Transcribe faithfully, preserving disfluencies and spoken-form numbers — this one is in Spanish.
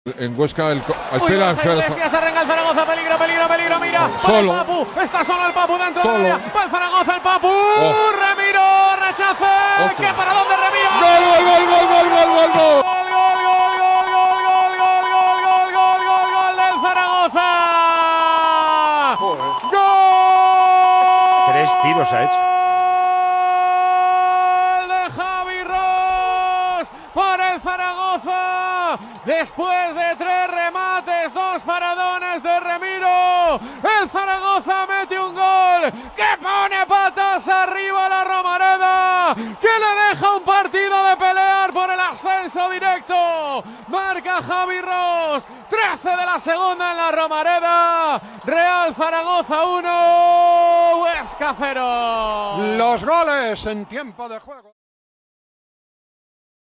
En Huesca, el. Uy, espera, espera, espera. se arranca el Zaragoza, peligro, peligro, peligro, mira. Solo. El Papu, está solo el Papu dentro Solo. del área. Va el Zaragoza, el Papu. Oh. Remiro, rechace. Otro. ¿Qué para dónde Remiro? ¡Gol, gol, gol, gol, gol, gol, gol, gol! Tres tiros ha hecho. ¡Gol de Javi Ros para el Zaragoza! Después de tres remates, dos paradones de Remiro, el Zaragoza mete un gol que pone patas arriba la Romareda, que le deja un partido de pelear por el ascenso directo. Marca Javi Ros, trece de la segunda en la Romareda. Real Zaragoza uno, Huesca cero. Los goles en tiempo de juego.